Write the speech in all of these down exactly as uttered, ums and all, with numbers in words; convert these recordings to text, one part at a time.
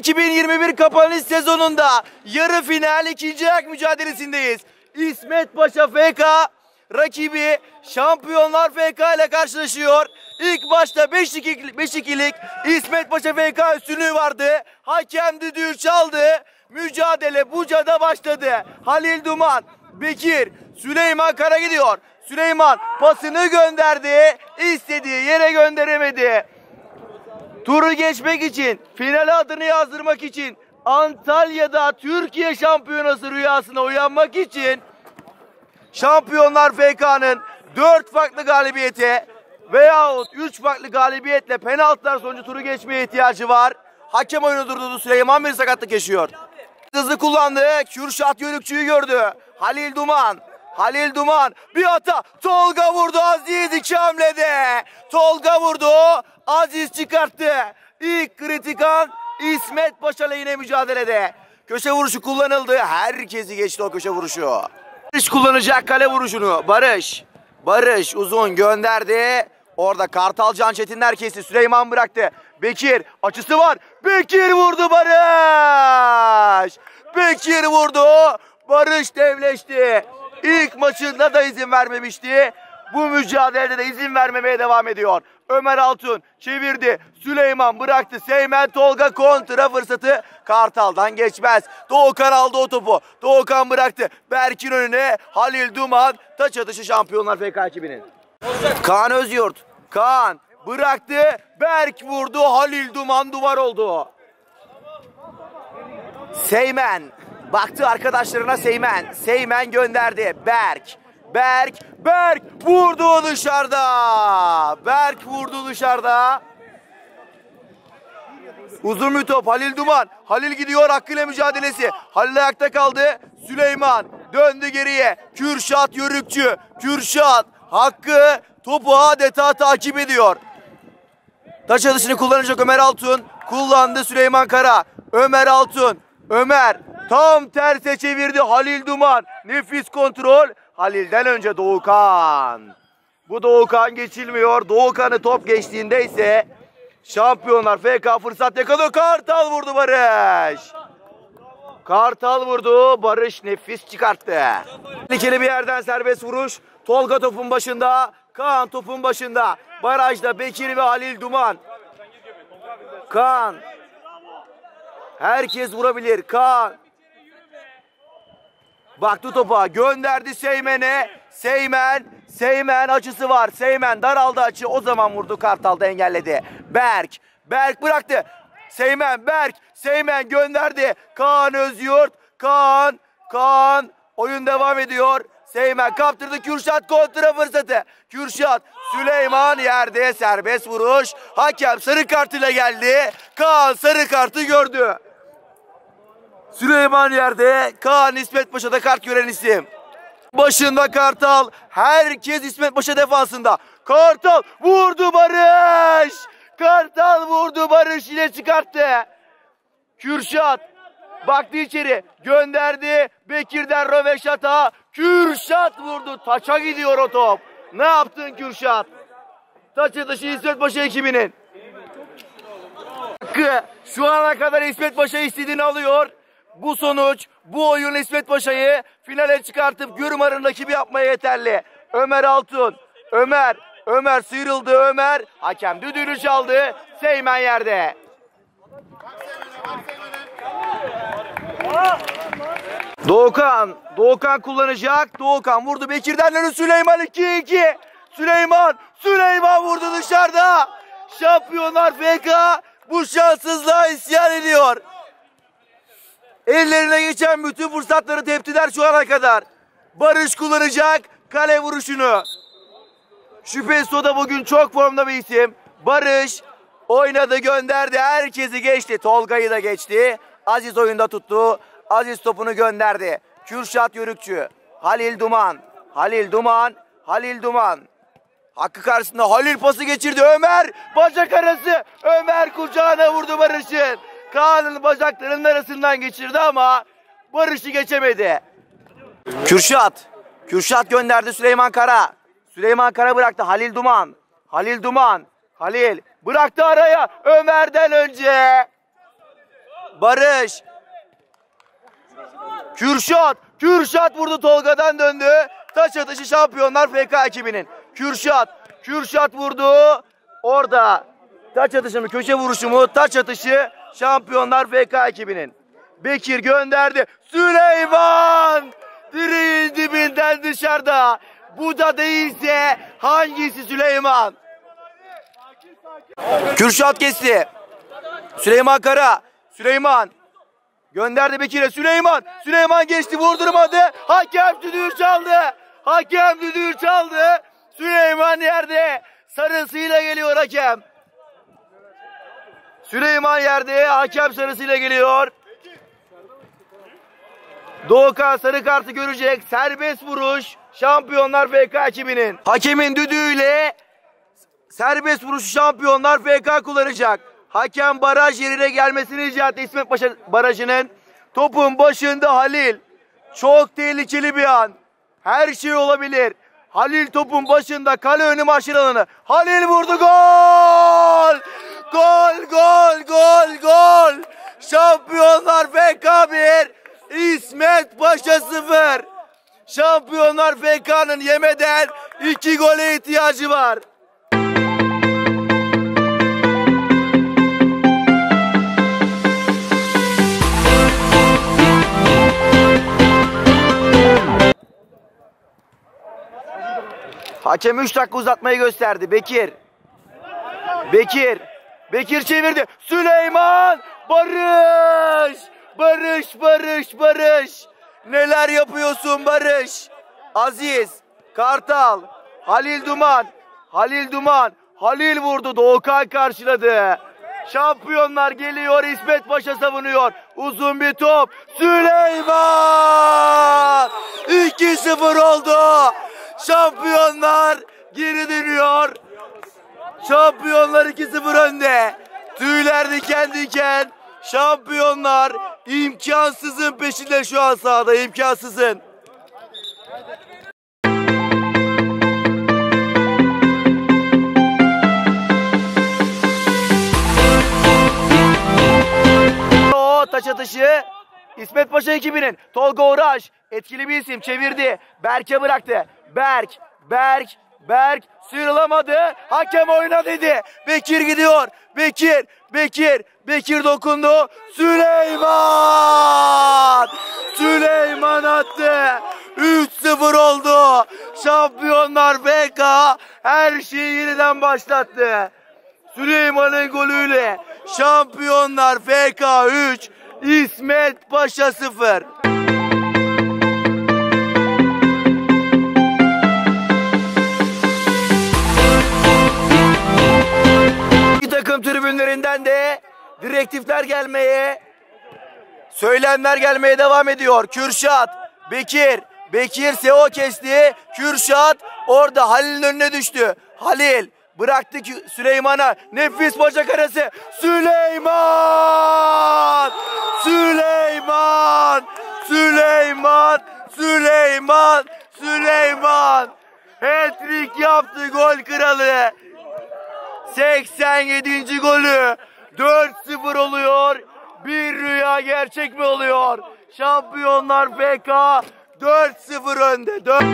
iki bin yirmi bir kapanış sezonunda yarı final ikinci ayak mücadelesindeyiz. İsmet Paşa F K rakibi Şampiyonlar F K ile karşılaşıyor. İlk başta beş ikilik İsmet Paşa F K üstünlüğü vardı. Hakem düdüğü çaldı. Mücadele Buca'da başladı. Halil Duman, Bekir, Süleyman Kara gidiyor. Süleyman pasını gönderdi. İstediği yere gönderemedi. Turu geçmek için, finale adını yazdırmak için, Antalya'da Türkiye Şampiyonası rüyasına uyanmak için Şampiyonlar F K'nın dört farklı galibiyete veyahut üç farklı galibiyetle penaltılar sonucu turu geçmeye ihtiyacı var. Hakem oyunu durdurdu. Süleyman bir sakatlık yaşıyor. Hızlı kullandı. Kürşat Yörükçü'yü gördü. Halil Duman. Halil Duman bir hata. Tolga vurdu. Aziz iki hamlede. Tolga vurdu. Aziz çıkarttı. İlk kritik an İsmet Paşa lehine mücadelede. Köşe vuruşu kullanıldı. Herkesi geçti o köşe vuruşu. Barış kullanacak kale vuruşunu. Barış. Barış uzun gönderdi. Orada Kartal Can Çetinler kesti. Süleyman bıraktı. Bekir açısı var. Bekir vurdu Barış. Bekir vurdu. Barış devleşti. İlk maçında da izin vermemişti. Bu mücadelede de izin vermemeye devam ediyor. Ömer Altun çevirdi. Süleyman bıraktı. Seymen Tolga kontra fırsatı Kartal'dan geçmez. Doğukan aldı o topu. Doğukan bıraktı. Berk'in önüne Halil Duman. Taç atışı Şampiyonlar F K ekibinin. Kaan Özyurt. Kaan bıraktı. Berk vurdu. Halil Duman duvar oldu. Seymen. Baktı arkadaşlarına Seymen. Seymen gönderdi. Berk. Berk. Berk vurdu dışarıda. Berk vurdu dışarıda. Uzun bir top. Halil Duman. Halil gidiyor hakkıyla mücadelesi. Halil ayakta kaldı. Süleyman döndü geriye. Kürşat Yörükçü. Kürşat Hakkı topu adeta takip ediyor. Taç atışını kullanacak Ömer Altun. Kullandı Süleyman Kara. Ömer Altun. Ömer tam terse çevirdi. Halil Duman. Nefis kontrol. Halil'den önce Doğukan. Bu Doğukan geçilmiyor. Doğukan'ı top geçtiğinde ise Şampiyonlar F K fırsat yakalıyor. Kartal vurdu Barış. Kartal vurdu. Barış nefis çıkarttı. Tehlikeli bir yerden serbest vuruş. Tolga topun başında. Kaan topun başında. Barajda Bekir ve Halil Duman. Kaan. Herkes vurabilir. Kaan. Baktı topa. Gönderdi Seymen'e. Seymen. Seymen açısı var. Seymen daraldı açı. O zaman vurdu. Kartal da engelledi. Berk. Berk bıraktı. Seymen. Berk. Seymen gönderdi. Kaan Özyurt. Kaan. Kaan. Oyun devam ediyor. Seymen kaptırdı. Kürşat kontra fırsatı. Kürşat. Süleyman yerde serbest vuruş. Hakem sarı kartıyla geldi. Kaan sarı kartı gördü. Süleyman yerde. Kaan İsmet Paşa'da kart gören isim. Başında Kartal. Herkes İsmet Paşa defansında. Kartal vurdu Barış. Kartal vurdu Barış ile çıkarttı. Kürşat baktı içeri. Gönderdi. Bekir'den röveşata. Kürşat vurdu. Taça gidiyor o top. Ne yaptın Kürşat? Taç atışı İsmet Paşa ekibinin. Şu ana kadar İsmet Paşa istediğini alıyor. Bu sonuç, bu oyun İsmet Paşa'yı finale çıkartıp Gürmar'ın rakibi yapmaya yeterli. Ömer Altun, Ömer, Ömer sıyrıldı Ömer. Hakem düdüğünü çaldı. Seymen yerde. Doğukan, Doğukan kullanacak. Doğukan vurdu Bekir'den önü Süleyman iki iki. Süleyman, Süleyman vurdu dışarıda. Şampiyonlar F K bu şanssızlığa isyan ediyor. Ellerine geçen bütün fırsatları teptiler şu ana kadar. Barış kullanacak kale vuruşunu. Şüphesiz o da bugün çok formda bir isim. Barış oynadı gönderdi. Herkesi geçti. Tolga'yı da geçti. Aziz oyunda tuttu. Aziz topunu gönderdi. Kürşat Yörükçü. Halil Duman. Halil Duman. Halil Duman. Hakkı karşısında Halil pası geçirdi. Ömer bacak arası. Ömer kucağına vurdu Barış'ın. Kaan'ın bacaklarının arasından geçirdi ama Barış'ı geçemedi. Kürşat. Kürşat gönderdi Süleyman Kara. Süleyman Kara bıraktı. Halil Duman. Halil Duman. Halil bıraktı araya. Ömer'den önce. Barış. Kürşat. Kürşat vurdu, Tolga'dan döndü. Taç atışı Şampiyonlar F K ekibinin. Kürşat. Kürşat vurdu. Orada. Taç atışı mı, köşe vuruşu mu? Taç atışı Şampiyonlar F K ekibinin. Bekir gönderdi. Süleyman! Direğin dibinden dışarıda. Bu da değilse hangisi Süleyman? Kürşat kesti. Süleyman Kara. Süleyman. Gönderdi Bekir'e. Süleyman. Süleyman geçti, vurdurmadı. Hakem düdüğü çaldı. Hakem düdüğü çaldı. Süleyman yerde. Sarısıyla geliyor hakem. Süleyman yerde. Hakem sarısıyla geliyor. Doğukan sarı kartı görecek. Serbest vuruş Şampiyonlar F K ekibinin. Hakemin düdüğüyle serbest vuruşu Şampiyonlar F K kullanacak. Hakem baraj yerine gelmesini rica etti İsmet Paşa barajının. Topun başında Halil. Çok tehlikeli bir an. Her şey olabilir. Halil topun başında, kale önü maçın alanı. Halil vurdu, gol! Gol, gol, gol, gol! Şampiyonlar F K bir, İsmet Paşa sıfır. Şampiyonlar F K'nın yemeden iki gole ihtiyacı var. Hakem üç dakika uzatmayı gösterdi. Bekir. Bekir. Bekir çevirdi. Süleyman. Barış. Barış, Barış, Barış. Neler yapıyorsun Barış? Aziz. Kartal. Halil Duman. Halil Duman. Halil vurdu. Doğukan karşıladı. Şampiyonlar geliyor. İsmet Paşa savunuyor. Uzun bir top. Süleyman. iki sıfır oldu. Şampiyonlar geri dönüyor. Şampiyonlar iki sıfır önde. Tüyler diken diken. Şampiyonlar imkansızın peşinde şu an sahada. İmkansızın. O taç atışı İsmet Paşa ekibinin. Tolga Uğraş etkili bir isim, çevirdi. Berk'e bıraktı. Berk, Berk, Berk sıyrılamadı. Hakem oyna dedi. Bekir gidiyor. Bekir, Bekir, Bekir dokundu. Süleyman! Süleyman attı. üç sıfır oldu. Şampiyonlar F K her şeyi yeniden başlattı. Süleyman'ın golüyle Şampiyonlar F K üç, İsmet Paşa sıfır. Takım tribünlerinden de direktifler gelmeye, söylemler gelmeye devam ediyor. Kürşat, Bekir, Bekir S O kesti. Kürşat orada Halil'in önüne düştü. Halil bıraktı Süleyman'a. Nefis bacak arası. Süleyman! Süleyman! Süleyman! Süleyman! Süleyman! Hat-trick yaptı gol kralı. seksen yedinci golü. dört sıfır oluyor. Bir rüya gerçek mi oluyor? Şampiyonlar F K dört sıfır önde. dört...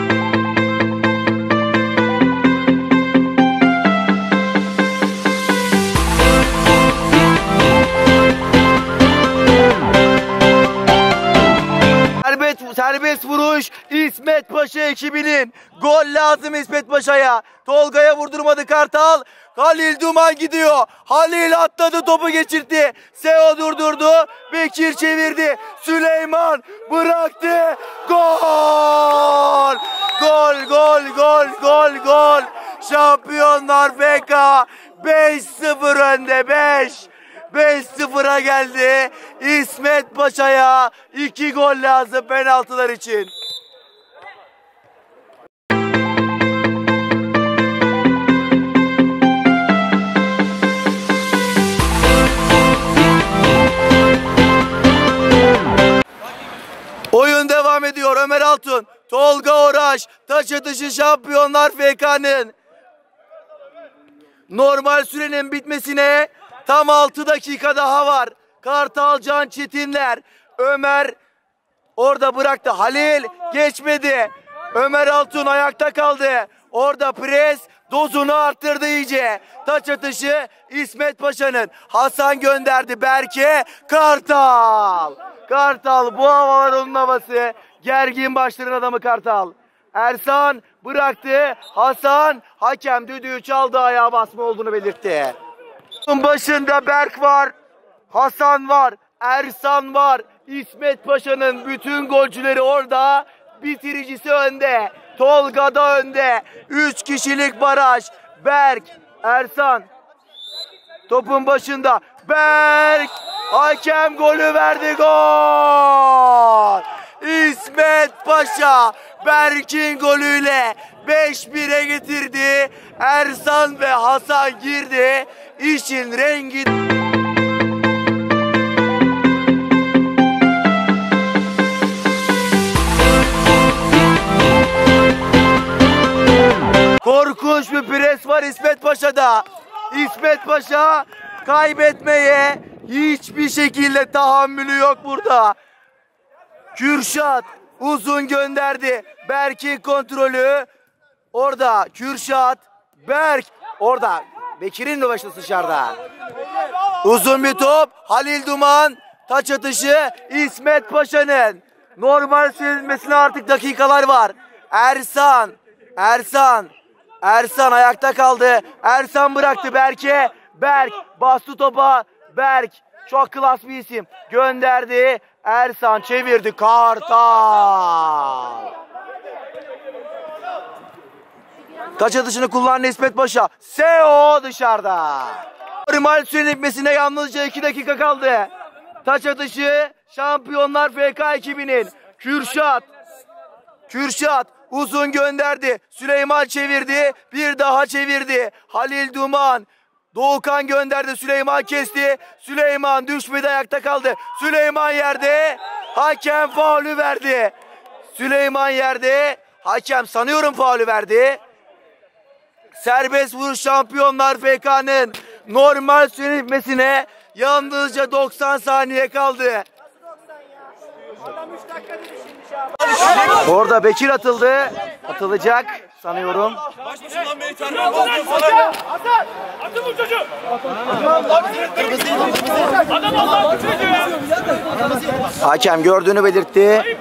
Serbest, serbest vuruş İsmet Paşa ekibinin. Gol lazım İsmet Paşa'ya. Tolga'ya vurdurmadı Kartal. Halil Duman gidiyor. Halil atladı, topu geçirdi. Seo durdurdu. Bekir çevirdi. Süleyman bıraktı. Gol! Gol, gol, gol, gol, gol. Şampiyonlar F K beş sıfır önde. beş. beş sıfıra geldi. İsmet Paşa'ya iki gol lazım penaltılar için. Oyun devam ediyor. Ömer Altun, Tolga Oraş, taç atışı Şampiyonlar F K'nın normal sürenin bitmesine tam altı dakika daha var. Kartal Can Çetinler. Ömer orada bıraktı. Halil geçmedi. Ömer Altun ayakta kaldı. Orada pres dozunu arttırdı iyice. Taç atışı İsmet Paşa'nın. Hasan gönderdi Berke. Kartal. Kartal, bu havalar onun havası. Gergin başların adamı Kartal. Ersan bıraktı. Hasan, hakem düdüğü çaldı, ayağa basma olduğunu belirtti. Başında Berk var. Hasan var. Ersan var. İsmet Paşa'nın bütün golcüleri orada. Bitiricisi önde. Tolga da önde. Üç kişilik baraj. Berk, Ersan. Topun başında. Berk. Hakem golü verdi, gol. İsmet Paşa Berk'in golüyle beş bire getirdi. Ersan ve Hasan girdi. İşin rengi... Korkunç bir pres var İsmet Paşa'da. İsmet Paşa kaybetmeye hiçbir şekilde tahammülü yok burada. Kürşat uzun gönderdi. Berk'in kontrolü. Orada Kürşat, Berk. Orada Bekir'in de başı dışarıda. Uzun bir top. Halil Duman. Taç atışı İsmet Paşa'nın. Normal sürülmesine artık dakikalar var. Ersan. Ersan. Ersan ayakta kaldı. Ersan bıraktı Berk'e. Berk bastı topa. Berk çok klas bir isim. Gönderdi. Ersan çevirdi. Kartal. Taç atışını kullandı İsmet Paşa. Seo dışarıda. Normal sürenin bitmesine yalnızca iki dakika kaldı. Taç atışı Şampiyonlar F K ekibinin. Kürşat. Kürşat uzun gönderdi. Süleyman çevirdi. Bir daha çevirdi. Halil Duman. Doğukan gönderdi. Süleyman kesti. Süleyman düşmedi, ayakta kaldı. Süleyman yerde. Hakem faulü verdi. Süleyman yerde. Hakem sanıyorum faulü verdi. Serbest vuruş Şampiyonlar F K'nın normal süre bitmesine yalnızca doksan saniye kaldı. Orada Bekir atıldı. Atılacak sanıyorum. Hakem gördüğünü belirtti.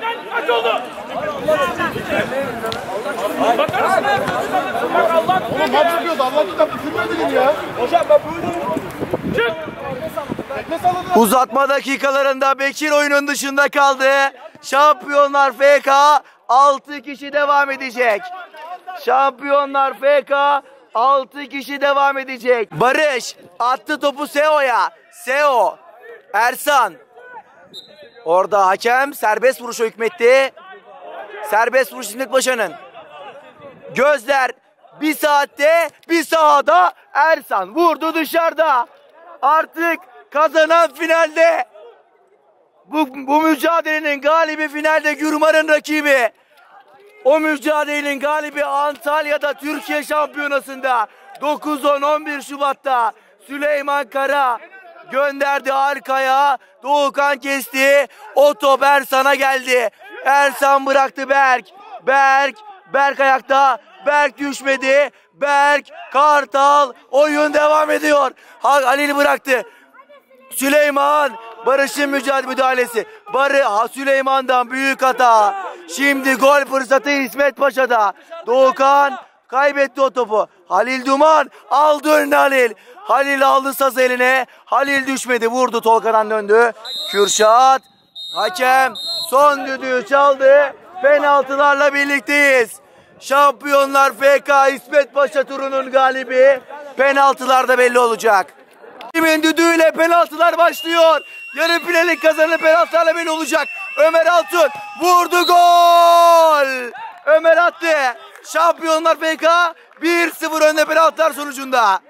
Uzatma dakikalarında Bekir oyunun dışında kaldı. Şampiyonlar F K altı kişi devam edecek. Şampiyonlar F K altı kişi devam edecek. Barış attı topu Seo'ya. Seo. Ersan. Orada hakem serbest vuruşa hükmetti. Serbest vuruş İsmet Paşa'nın. Gözler bir saatte bir sahada. Ersan vurdu dışarıda. Artık kazanan finalde. Bu, bu mücadelenin galibi finalde Gürmar'ın rakibi. O mücadelenin galibi Antalya'da Türkiye Şampiyonası'nda dokuz on on bir Şubat'ta Süleyman Kara gönderdi arkaya. Doğukan kesti. O top Ersan'a geldi. Ersan bıraktı Berk. Berk. Berk ayakta. Berk düşmedi. Berk. Kartal. Oyun devam ediyor. Halil bıraktı. Süleyman. Barış'ın mücadele müdahalesi. Barı ha, Süleyman'dan büyük hata. Şimdi gol fırsatı İsmet Paşa'da. Doğukan kaybetti o topu. Halil Duman aldı önüne Halil. Halil aldı saz eline. Halil düşmedi. Vurdu, Tolga'dan döndü. Kürşat. Hakem son düdüğü çaldı. Penaltılarla birlikteyiz. Şampiyonlar F K İsmet Paşa turunun galibi. Penaltılarda belli olacak. Kimin düdüğüyle penaltılar başlıyor. Yarı finalin kazanı penaltılarla belli olacak. Ömer Altun vurdu, gol. Ömer attı. Şampiyonlar F K bir sıfır önde penaltılar sonucunda.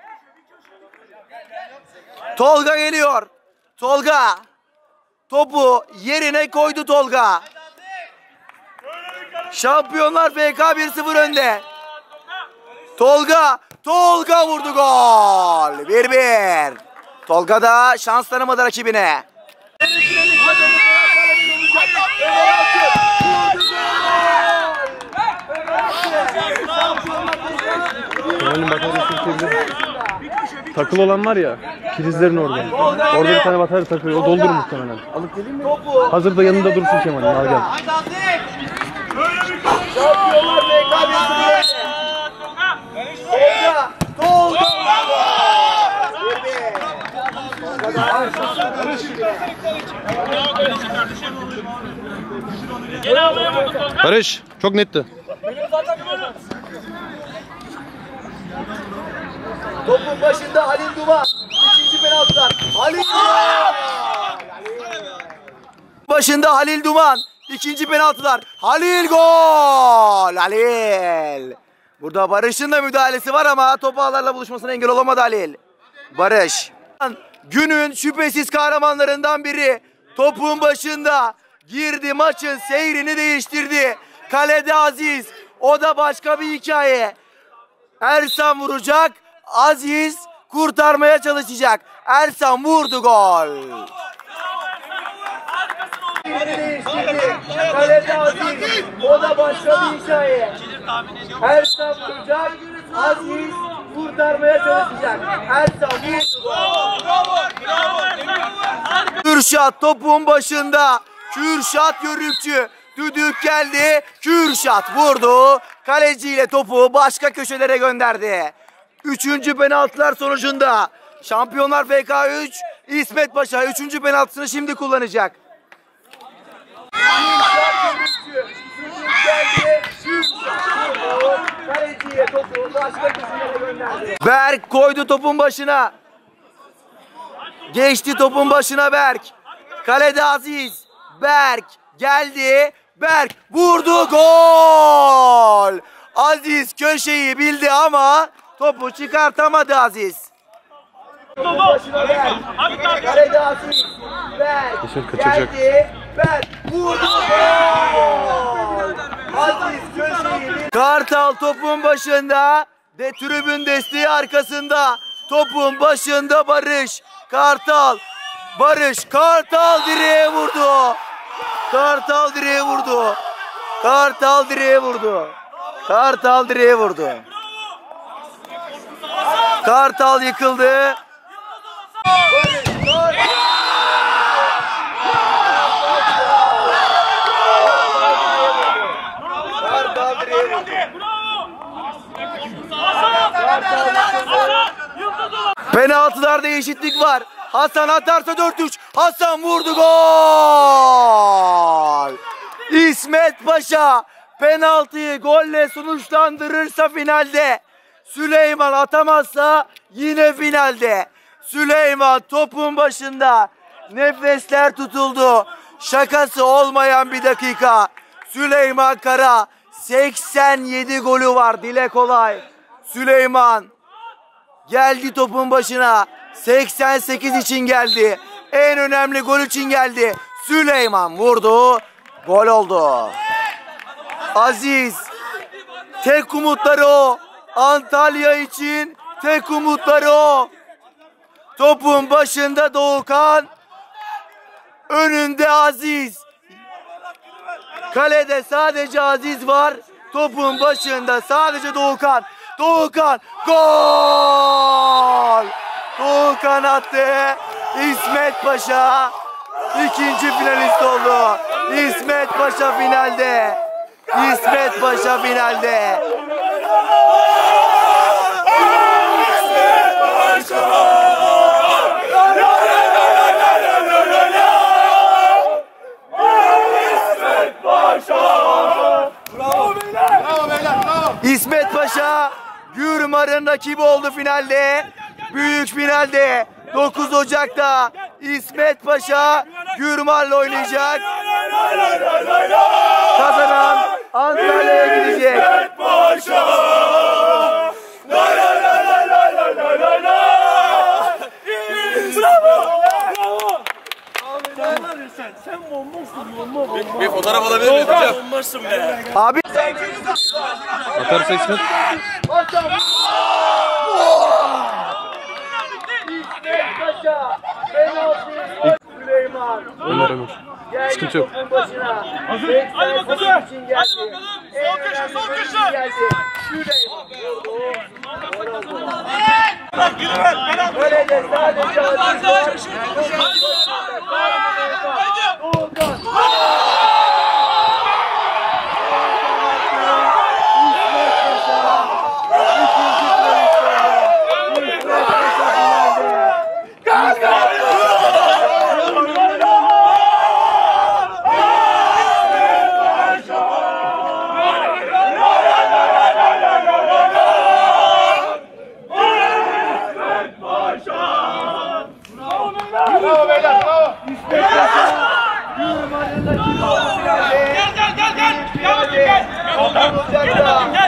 Tolga geliyor. Tolga. Topu yerine koydu Tolga. Şampiyonlar F K bir sıfır önde. Tolga. Tolga vurdu, gol. bir bir. Tolga da şans tanımadı rakibine. Kemal'in bataryası takılı olan var ya, prizlerin orada. Orada bir tane batarya takıyor. O doldurur muhtemelen. Alıp geleyim mi? Hazırda yanında dursun Kemal'in. Al gel. Şampiyonlar F K Tolga! Tolga! Barış, çok netti. Topun başında Halil Duman. İkinci penaltıdan. Halil Duman. Başında Halil Duman. İkinci penaltılar. Halil gol. Halil. Burada Barış'ın da müdahalesi var ama topu ağlarla buluşmasına engel olamadı Halil. Barış. Günün şüphesiz kahramanlarından biri. Topun başında girdi, maçın seyrini değiştirdi. Kalede Aziz. O da başka bir hikaye. Ersan vuracak. Aziz kurtarmaya çalışacak. Ersan vurdu, gol. Kalede Aziz. O da başka bir hikaye. Ersan vuracak. Aziz kurtarmaya çalışacak. Ersan vurdu, gol. Kürşat topun başında. Kürşat Yörükçü. Düdük geldi. Kürşat vurdu. Kaleciyle topu başka köşelere gönderdi. Üçüncü penaltılar sonucunda Şampiyonlar F K üç, İsmet Paşa üçüncü penaltısını şimdi kullanacak. Kaleciyle topu başka köşelere gönderdi. Berk koydu topun başına. Geçti topun başına Berk. Kalede Aziz. Berk geldi. Berk vurdu, gol. Aziz köşeyi bildi ama topu çıkartamadı Aziz. Başına Berk. Kalede Aziz. Berk geldi. Berk vurdu, gol. Aziz köşeyi bildi. Kartal topun başında. De tribün desteği arkasında. Topun başında Barış. Kartal. Barış. Kartal direğe vurdu. Kartal direğe vurdu. Kartal direğe vurdu. Kartal direğe vurdu. Kartal yıkıldı. Kartal direğe vurdu. Penaltılarda eşitlik var. Hasan atarsa dört üç. Hasan vurdu, gol. İsmet Paşa penaltıyı golle sonuçlandırırsa finalde. Süleyman atamazsa yine finalde. Süleyman topun başında. Nefesler tutuldu. Şakası olmayan bir dakika. Süleyman Kara seksen yedi golü var, dile kolay. Süleyman geldi topun başına. seksen sekiz için geldi. En önemli gol için geldi. Süleyman vurdu. Gol oldu. Aziz. Tek umutları o. Antalya için tek umutları o. Topun başında Doğukan. Önünde Aziz. Kalede sadece Aziz var. Topun başında sadece Doğukan. Doğukan gol! Doğukan attı. İsmet Paşa ikinci finalist oldu. İsmet Paşa finalde. İsmet Paşa finalde. İsmet Paşa. İsmet Paşa. Bravo beyler. Bravo beyler. Bravo. İsmet Paşa Gürmar'ın rakibi oldu finalde. Büyük finalde dokuz Ocak'ta İsmet Paşa Gürmar'la oynayacak. Kazanan Antalya'ya gidecek. İsmet Paşa. Bravo. Bravo. Sen, sen bombasın, bomba bomba. Bir fotoğraf alabilir miyiz hocam? Bombasın be. Abi. Atarsa İsmet. İsmet Paşa. Penaltı. Süleyman. Ömer Ömür. Geldi Sıkıntı yok. topun başına. Hazır. Hadi bakalım. seksen için geldi. Hadi bakalım. Sol köşe, sol köşe. Geldi. Süleyman vurdu. Bırak yürü ver. Bırak. Kalede sadece Aziz var. Doğukan. Gel gel gel gel. Gel bakayım gel. Gel.